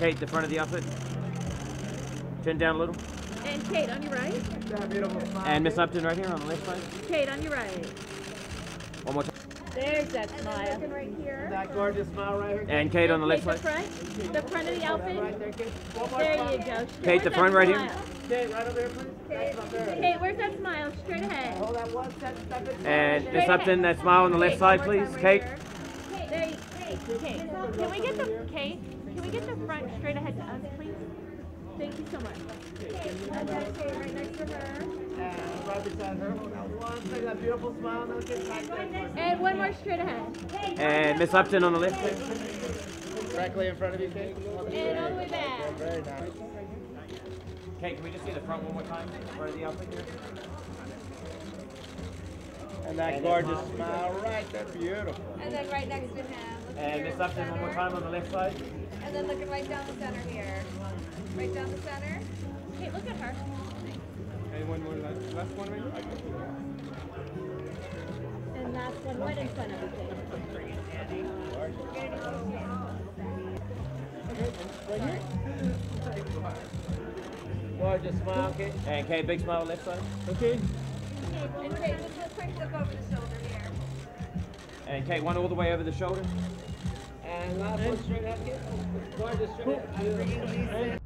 Kate, the front of the outfit. Chin down a little. And Kate, on your right. And Miss Upton right here on the left side. Kate, on your right. One more time. There's that smile. Right here. That gorgeous smile right here. And Kate on the left Kate, side. the front of the outfit. Right there, Kate. One more There smile. you go. Kate, the Where's front that right here. smile? Kate, right over there, please. That's up there. Kate, where's that smile? Straight ahead. Hold that 1 second. And Straight Miss ahead. Upton, that smile on the left side, please. Kate. There you, Kate, can we get the Can we get the front straight ahead to us, please? Thank you so much. And then Kate right next to her. And right beside her. Hold that 1 second. That beautiful smile. Now get back there. And one more straight ahead. And Miss Upton on the left side. Directly in front of you, Kate. And all the way back. Very nice. Kate, can we just see the front one more time? Front of the outfit here. And that gorgeous smile right there. Beautiful. And then right next to him. Looking And here Miss in the Upton one more center. time on the left side. And then looking right down the center here. Right down the center. Kate, look at her. And one more last one right here. And last one right in front of you, Kate. Gorgeous smile, Kate. And Kate, big smile left side. Okay. And Kate, just a quick look over the shoulder here. And Kate, one all the way over the shoulder. And last one straight ahead, Kate. Gorgeous straight ahead.